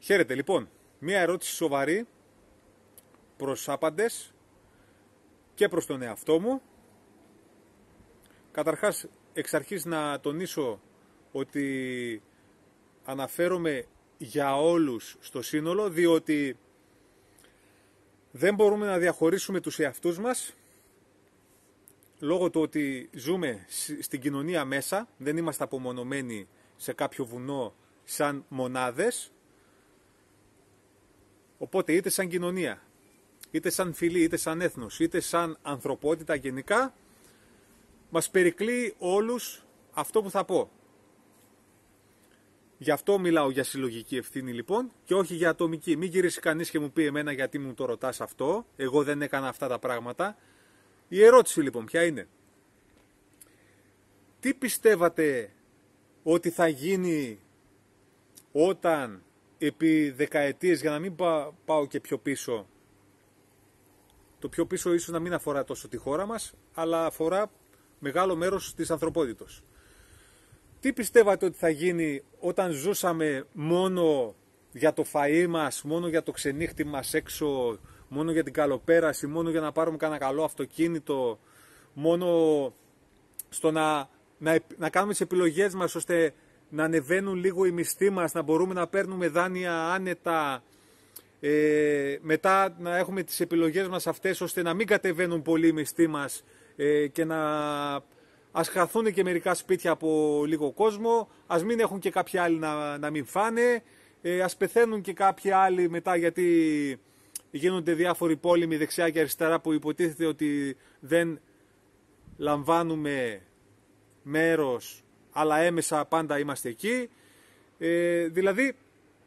Χαίρετε, λοιπόν, μία ερώτηση σοβαρή προς άπαντες και προς τον εαυτό μου. Καταρχάς, εξ αρχής να τονίσω ότι αναφέρομαι για όλους στο σύνολο, διότι δεν μπορούμε να διαχωρίσουμε τους εαυτούς μας λόγω του ότι ζούμε στην κοινωνία μέσα, δεν είμαστε απομονωμένοι σε κάποιο βουνό σαν μονάδες. Οπότε είτε σαν κοινωνία, είτε σαν φυλή, είτε σαν έθνος, είτε σαν ανθρωπότητα γενικά, μας περικλεί όλους αυτό που θα πω. Γι' αυτό μιλάω για συλλογική ευθύνη, λοιπόν, και όχι για ατομική. Μην γυρίσει κανείς και μου πει εμένα γιατί μου το ρωτάς αυτό, εγώ δεν έκανα αυτά τα πράγματα. Η ερώτηση, λοιπόν, ποια είναι? Τι πιστεύατε ότι θα γίνει όταν επί δεκαετίες, για να μην πάω και πιο πίσω, το πιο πίσω ίσως να μην αφορά τόσο τη χώρα μας, αλλά αφορά μεγάλο μέρος της ανθρωπότητος. Τι πιστεύατε ότι θα γίνει όταν ζούσαμε μόνο για το φαΐ μας, μόνο για το ξενύχτη μας έξω, μόνο για την καλοπέραση, μόνο για να πάρουμε κανένα καλό αυτοκίνητο, μόνο στο να κάνουμε τις επιλογές μας ώστε να ανεβαίνουν λίγο οι μισθοί μας, να μπορούμε να παίρνουμε δάνεια άνετα, μετά να έχουμε τις επιλογές μας αυτές ώστε να μην κατεβαίνουν πολύ οι μισθοί μας και ας χαθούν και μερικά σπίτια από λίγο κόσμο, ας μην έχουν και κάποιοι άλλοι να μην φάνε, ας πεθαίνουν και κάποιοι άλλοι μετά γιατί γίνονται διάφοροι πόλεμοι δεξιά και αριστερά που υποτίθεται ότι δεν λαμβάνουμε μέρος, αλλά έμεσα πάντα είμαστε εκεί. Δηλαδή,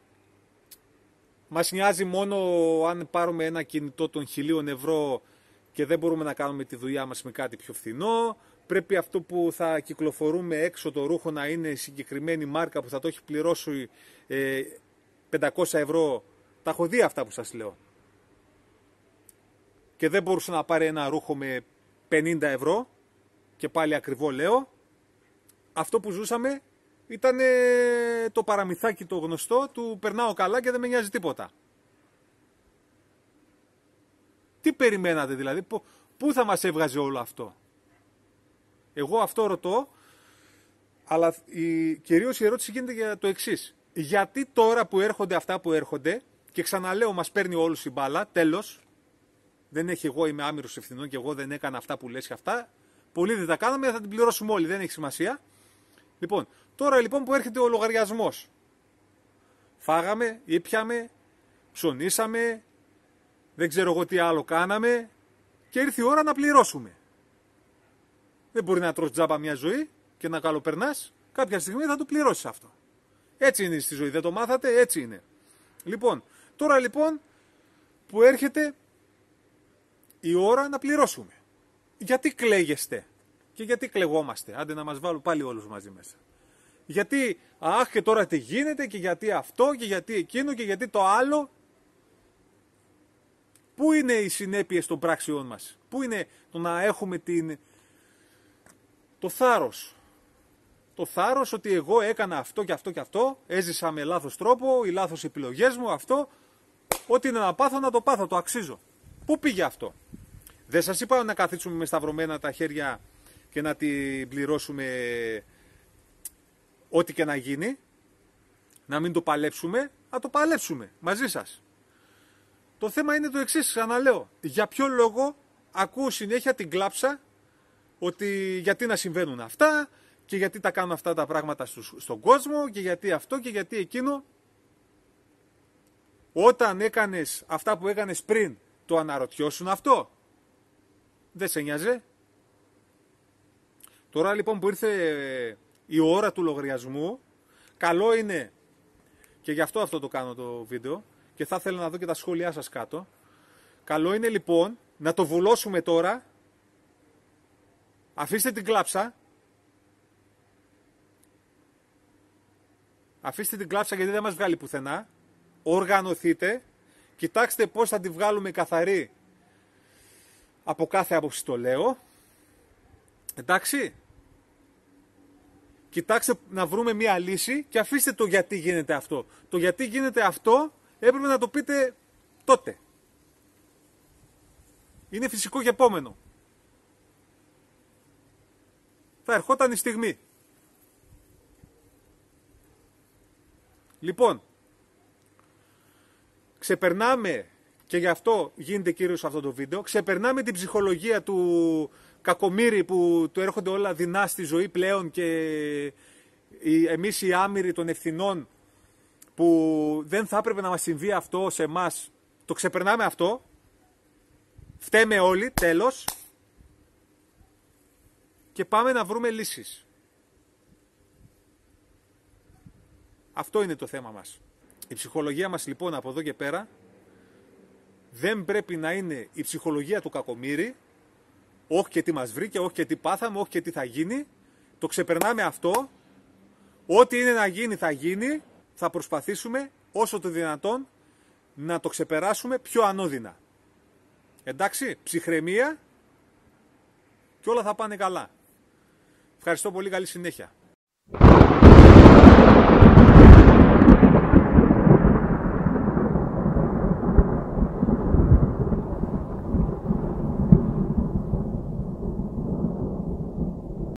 μας νοιάζει μόνο αν πάρουμε ένα κινητό των 1.000 ευρώ και δεν μπορούμε να κάνουμε τη δουλειά μας με κάτι πιο φθηνό. Πρέπει αυτό που θα κυκλοφορούμε έξω το ρούχο να είναι συγκεκριμένη μάρκα που θα το έχει πληρώσει 500 ευρώ. Τα έχω δει αυτά που σας λέω. Και δεν μπορούσε να πάρει ένα ρούχο με 50 ευρώ και πάλι ακριβό λέω. Αυτό που ζούσαμε ήταν το παραμυθάκι το γνωστό του περνάω καλά και δεν με νοιάζει τίποτα. Τι περιμένατε δηλαδή, πού θα μας έβγαζε όλο αυτό? Εγώ αυτό ρωτώ, αλλά κυρίως η ερώτηση γίνεται για το εξής. Γιατί τώρα που έρχονται αυτά που έρχονται, και ξαναλέω μας παίρνει όλους η μπάλα, τέλος, δεν έχει εγώ είμαι άμυρος ευθυνών και εγώ δεν έκανα αυτά που λες και αυτά, πολλοί δεν τα κάναμε, θα την πληρώσουμε όλοι, δεν έχει σημασία. Λοιπόν, τώρα λοιπόν που έρχεται ο λογαριασμός, φάγαμε, ήπιαμε, ψωνίσαμε, δεν ξέρω εγώ τι άλλο κάναμε και ήρθε η ώρα να πληρώσουμε. Δεν μπορεί να τρως τζάμπα μια ζωή και να καλοπερνάς, κάποια στιγμή θα το πληρώσεις αυτό. Έτσι είναι στη ζωή, δεν το μάθατε, έτσι είναι. Λοιπόν, τώρα λοιπόν που έρχεται η ώρα να πληρώσουμε. Γιατί κλαίγεστε και γιατί κλαιγόμαστε? Άντε να μας βάλουν πάλι όλους μαζί μέσα. Γιατί, αχ και τώρα τι γίνεται και γιατί αυτό και γιατί εκείνο και γιατί το άλλο. Πού είναι οι συνέπειες των πράξεών μας? Πού είναι το να έχουμε το θάρρος? Το θάρρος ότι εγώ έκανα αυτό και αυτό και αυτό, έζησα με λάθος τρόπο, οι λάθος επιλογές μου, αυτό, ό,τι είναι να πάθω να το πάθω, το αξίζω. Πού πήγε αυτό? Δεν σας είπα να καθίσουμε με σταυρωμένα τα χέρια και να την πληρώσουμε ό,τι και να γίνει, να μην το παλέψουμε, να το παλέψουμε μαζί σας. Το θέμα είναι το εξής, ξαναλέω. Για ποιο λόγο ακούω συνέχεια την κλάψα ότι γιατί να συμβαίνουν αυτά και γιατί τα κάνουν αυτά τα πράγματα στον κόσμο και γιατί αυτό και γιατί εκείνο. Όταν έκανες αυτά που έκανες πριν, το αναρωτιώσουν αυτό? Δεν σε νοιάζε? Τώρα λοιπόν που ήρθε η ώρα του λογαριασμού, καλό είναι, και γι' αυτό το κάνω το βίντεο και θα ήθελα να δω και τα σχόλιά σας κάτω, καλό είναι λοιπόν να το βουλώσουμε τώρα, αφήστε την κλάψα, γιατί δεν μας βγάλει πουθενά, οργανωθείτε, κοιτάξτε πώς θα τη βγάλουμε καθαρή από κάθε άποψη το λέω, εντάξει, Κοιτάξτε να βρούμε μία λύση και αφήστε το γιατί γίνεται αυτό. Το γιατί γίνεται αυτό έπρεπε να το πείτε τότε. Είναι φυσικό και επόμενο. Θα ερχόταν η στιγμή. Λοιπόν, ξεπερνάμε, και γι' αυτό γίνεται κύριος αυτό το βίντεο, ξεπερνάμε την ψυχολογία του κακομοίρη που του έρχονται όλα δεινά στη ζωή πλέον και εμείς οι άμυροι των ευθυνών που δεν θα έπρεπε να μας συμβεί αυτό σε εμάς, το ξεπερνάμε αυτό, φταίμε όλοι, τέλος, και πάμε να βρούμε λύσεις. Αυτό είναι το θέμα μας. Η ψυχολογία μας λοιπόν από εδώ και πέρα δεν πρέπει να είναι η ψυχολογία του κακομοίρη, όχι και τι μας βρήκε, όχι και τι πάθαμε, όχι και τι θα γίνει. Το ξεπερνάμε αυτό. Ό,τι είναι να γίνει θα γίνει. Θα προσπαθήσουμε όσο το δυνατόν να το ξεπεράσουμε πιο ανώδυνα. Εντάξει, ψυχραιμία και όλα θα πάνε καλά. Ευχαριστώ πολύ, καλή συνέχεια.